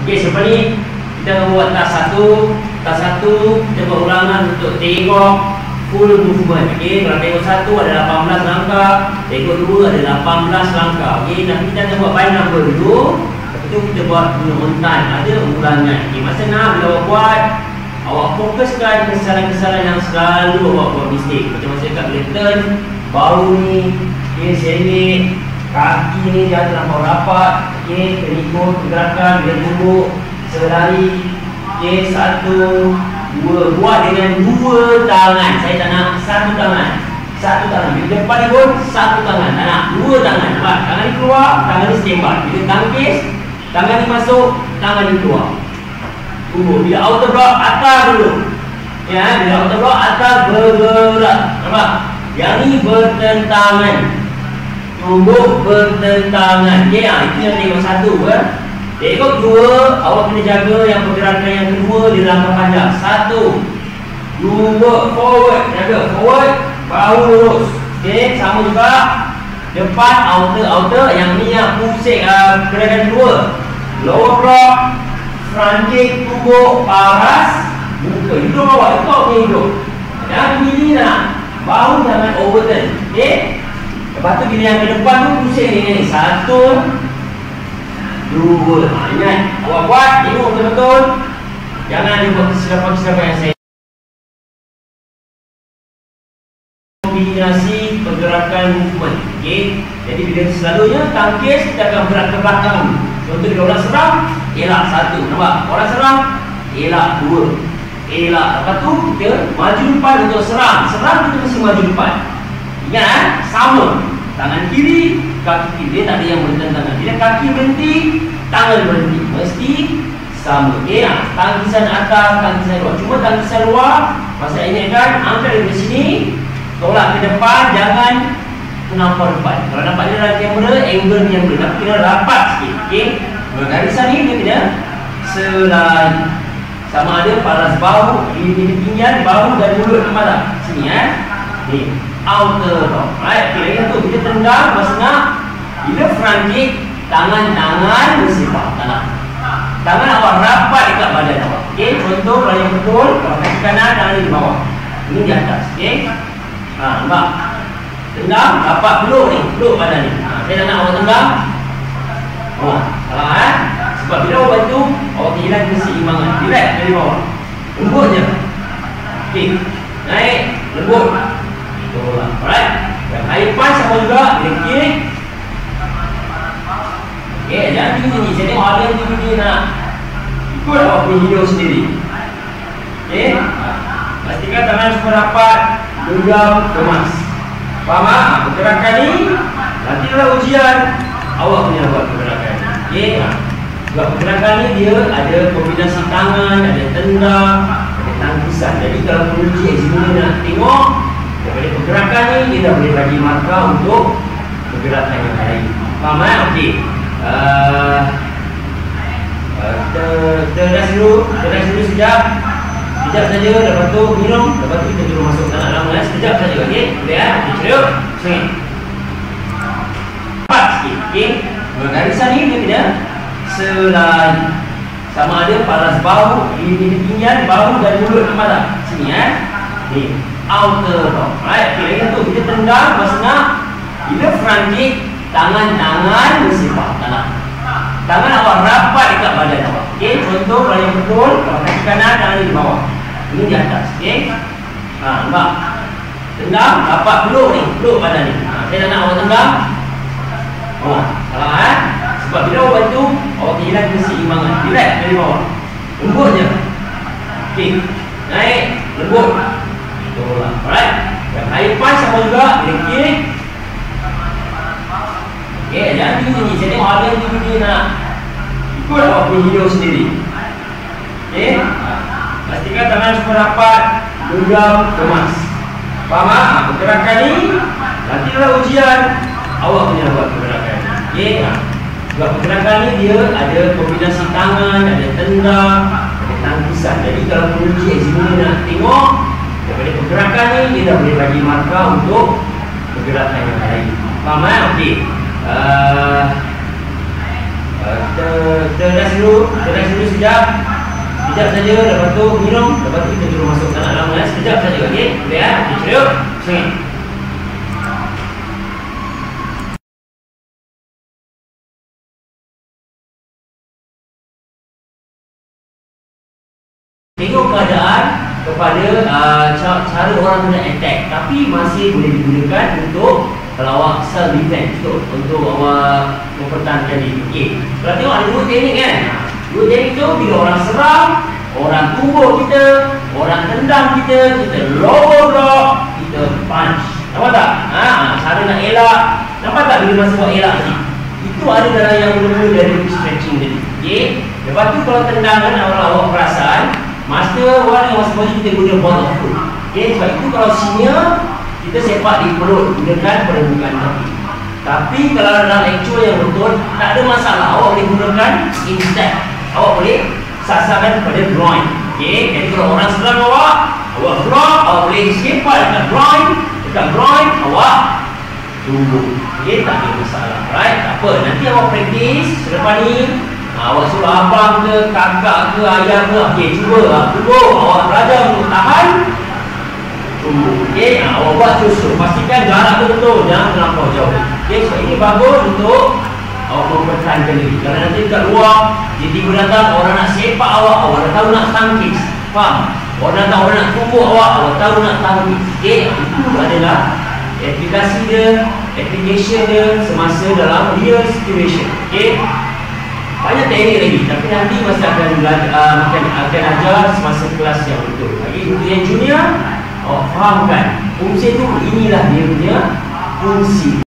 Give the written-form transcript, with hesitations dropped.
Okey, sebab ni kita akan buat task 1. Kita buat ulangan untuk tengok full movement. Okey, kalau tengok 1 ada 18 langkah, tengok 2 ada 18 langkah. Okey, nanti kita akan buat by number dulu. Lepas tu kita buat on time, ada ulangan. Okey, masa nak bila awak buat, awak fokuskan kesalahan-kesalahan yang selalu awak buat mistake. Macam masa kat bila turn, bahu ni, okey, selek, kaki ni jangan terlampau rapat. Okey, kena ikut pergerakan bila duduk, selari. Okey, 1, 2, buat dengan 2 tangan. Saya tak nak 1 tangan. 1 tangan. Bila depan ni pun 1 tangan. Tak nak 2 tangan. Nampak? Tangan ni keluar, tangan ni standby. Bila tangkis, tangan ni masuk, tangan ni keluar. Tunggu. Bila outer block, atas dulu. Ya, bila outer block, atas bergerak. Nampak? Yang ni bertentangan. Tunggu bertentangan. Okey, itu yang tengok 1 kan. Tengok 2, awak kena jaga yang pergerakan yang kedua di langkah panjang. 1, 2, forward. Jaga forward, bahu lurus. Okey, sama juga. Depan outer, yang ni yang pusing gerakan kedua. Lower block, front kick, tubuh, paras, buka hidup awak, ikut ke hidup. Jangan pilih nak. Bahu jangan overturn. Okey. Lepas tu bila yang ke depan tu pusing ni. 1, 2. Ingat, awak buat, tengok betul-betul. Jangan ada buat kesilapan-kesilapan yang saya. Kombinasi pergerakan movement. Okey. Jadi bila selalunya tangkis, kita akan bergerak ke belakang. Contoh bila orang serang, elak 1. Nampak? Orang serang, elak 2. Elak. Lepas tu kita maju depan untuk serang. Serang kita mesti maju depan. Ingat, sama. Tangan kiri, kaki kiri. Dia tak ada yang bertentangan. Bila kaki berhenti, tangan berhenti. Mesti sama. Okey, tangkisan atas, tangkisan luar. Cuma tangkisan luar, masa ingatkan, angkat dari sini, tolak ke depan, jangan nampak depan. Kalau nampak dia dalam kamera, angle ni yang boleh. Tapi kena rapat sikit. Okey, garisan ni dia kena selain. Sama ada paras bahu, ini ketinggian, bahu dan mulut. Nampak tak? Sini ni. Outer block. Right, okay, lagi tu kita tendang masa nak. Bila front kick, tangan-tangan bersifat tangan. Tangan awak rapat dekat badan awak. Okey, contoh kalau yang betul, kalau kaki kanan tangan di bawah. Ini di atas, okey. Nampak? Tendang, rapat peluk ni, peluk badan ni. Saya tak nak awak tendang. Salah sebab bila awak bantu, awak hilang keseimbangan. Relax dari bawah. Lembut je. Okey. Naik, lembut. Alright. Yang high punch sama juga. Bila kick. Okey, jangan tinggi. Saya tengok ada yang tinggi nak ikut awak punya hidung sendiri. Okey. Pastikan tangan semua rapat, genggam, kemas. Faham tak? Pergerakan ni nanti dalam ujian awak punya buat pergerakan. Okey. Buat pergerakan ni dia ada kombinasi tangan, ada tendang, ada tangkisan. Jadi kalau penguji examiner nak tengok daripada pergerakan ni, dia dah boleh bagi markah untuk pergerakan yang lain. Faham tak? Okey. Kita rest dulu sekejap. Sekejap saja, lepas tu minum. Lepas tu kita turun masuk tanah lama. Sekejap saja, okey? Boleh ya? Okey, ceria. Sengit. Cepat sikit, okey? Garisan ni dia kena selain. Sama ada paras bahu, ini ketinggian, bahu dan mulut. Nampak tak? Sini ni. Outer block. Right, okay, lagi tu kita tendang masa nak. Bila front kick, tangan-tangan bersifat tangan. Tangan awak rapat dekat badan awak. Okey, contoh kalau yang betul, kalau kaki kanan tangan di bawah. Ini di atas, okey. Nampak? Tendang, rapat peluk ni, peluk badan ni. Saya tak nak awak tendang. Salah sebab bila awak bantu, awak hilang keseimbangan. Relax dari bawah. Lembut je. Okey. Naik, lembut. Alright. Yang high punch sama juga. Bila kick. Okey, jangan tinggi. Saya tengok ada yang tinggi nak ikut awak punya hidung sendiri. Okey. Pastikan tangan semua rapat, genggam, kemas. Faham tak? Pergerakan ni nanti dalam ujian awak punya buat pergerakan. Okey. Buat pergerakan ni dia ada kombinasi tangan, ada tendang, ada tangkisan. Jadi kalau penguji examiner nak tengok daripada pergerakan ni, dia dah boleh bagi markah untuk pergerakan yang lain. Faham tak? Okey. Kita rest dulu sekejap. Sekejap saja, lepas tu minum, lepas tu kita terus masuk ke dalam ya. Sekejap saja, okey? Boleh ya? Okey, ceria. Sini. Tengok keadaan kepada cara orang kena attack, tapi masih boleh digunakan untuk kalau awak self defense, untuk awak mempertahankan diri. Okey. Kalau tengok ada dua teknik kan. Dua teknik tu bila orang serang, orang tumbuk kita, orang tendang kita lower block, kita punch. Nampak tak? Cara nak elak. Nampak tak bila masa buat elak tadi? Itu ada dalam yang mula-mula dari stretching tadi. Okey. Lepas tu kalau tendang kan awak perasan master orang yang masa baju kita guna ball of foot. Okay, sebab itu kalau senior kita sepak di perut gunakan permukaan kaki. Tapi kalau dalam actual yang betul tak ada masalah, awak boleh gunakan instep. Awak boleh sasarkan pada groin. Okay, jadi kalau orang serang awak block, awak boleh sepak dekat groin, awak tunggu. Okay, tak ada masalah. Right, tak apa. Nanti awak practice selepas ni. Awak suruh abang ke, kakak ke, ayah ke, okey, cuba awak belajar untuk tahan, tunggu. Okey, awak buat terus. Pastikan jarak tu betul, jangan terlampau jauh. Okey, so ini bagus untuk awak mempertahankan diri. Kalau nanti kat luar, dia tiba datang, orang nak sepak awak dah tahu nak tangkis. Faham? Orang nak tumbuk awak tahu nak tangkis. Okey, itu adalah application dia semasa dalam real situation. Okey. Banyak teknik lagi, tapi nanti masih akan ajar semasa kelas yang betul. Lagi untuk yang junior, awak fahamkan fungsi itu, inilah dia punya fungsi.